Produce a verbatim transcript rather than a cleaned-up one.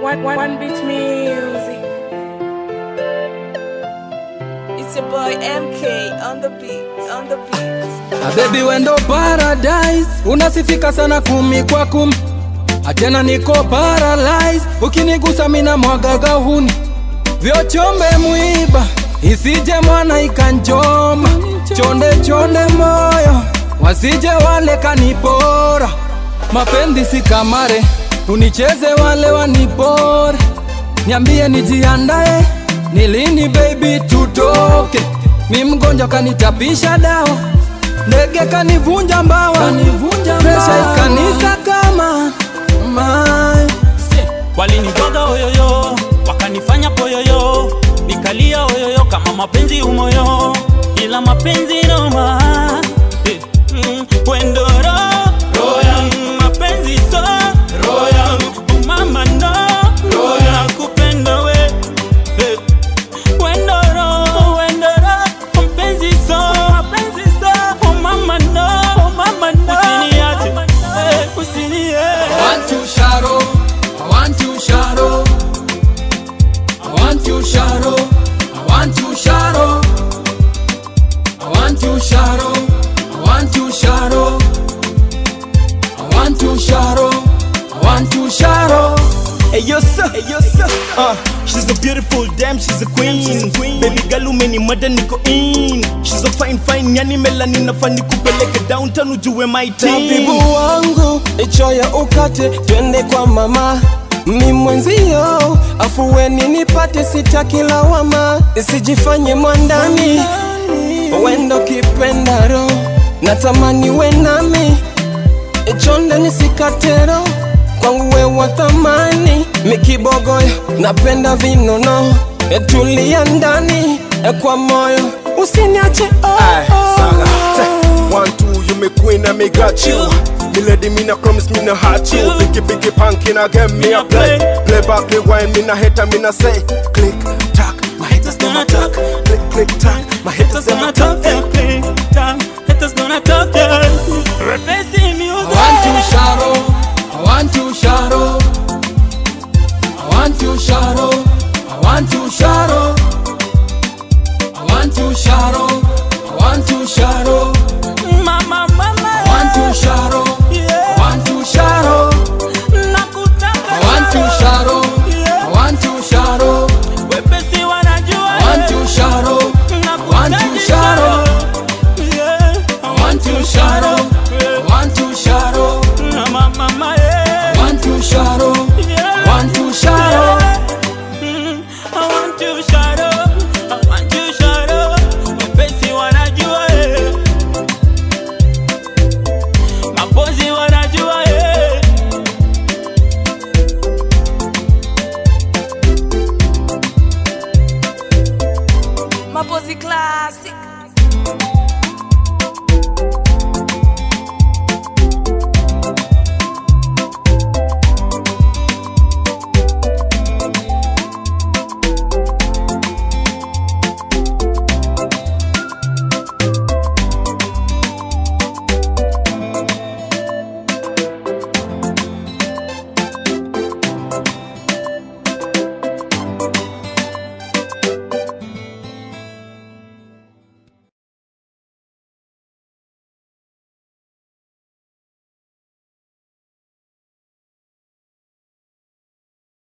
One, one, one beat music. It's your boy M K on the beat, on the beat. A baby wendo paradise, unasifika sana kumi kwa kumi. Atena niko paralyze, ukinigusa mina mwagaga huni. Vyo chombe muiba, isije mwana ikanjoma. Chonde chonde moyo, wasije wale kanipora. Mapendi si kamare, unicheze wale wanipore. Niambie nijiandae, nilini baby tutoke. Mi mgonjwa kanitapisha dawa, ndege kanivunja mbawa, presha ikanisa kama mai. Walinigoga oyoyo, wakanifanya poyoyo, nikalia oyoyo kama mapenzi umoyo, ila mapenzi noma. eh, mm, Wendoro royal, mapenzi so royal, mama no royal, kupenda we. eh, Wendoro, wendoro, mapenzi so, mapenzi so, mama no, mama no, usiniache, eh, usiniache. I want you shadow, I want you shadow, I want you shadow, I want you shadow, I want you shadow, I want you shadow, I want you shadow, I want you shadow. Hey yo sir, hey yo sir. Uh, she's a beautiful damn, she's a queen. She's a queen. Baby girl umeni mada niko in. She's a fine fine, yani melani nafani kupeleke downtown ujue my team. Tabibu wangu, ichoya ukate, twende kwa mama. Mi mwenzio, afuweni nipate sitaki lawama. Isijifanye mwandani, wendo kipendaro. Natamani we nami, ichonde nisikatero. Kwangu we wa thamani, mikibogoyo, napenda vinono. Etulia ndani, kwa moyo, usiniache oh, oh. Saga, one, two, you me queen and me got you. Me lady, me na crumbs, me na hurt you. Biggie, biggie, punk in again, me a play. Play back, play wine, me na hater, me na say. Click, tack, my haters them attack. Click, click, tack, my haters them attack. Click, tack, haters gonna talk. Replacing music. I want you shadow, I want you shadow,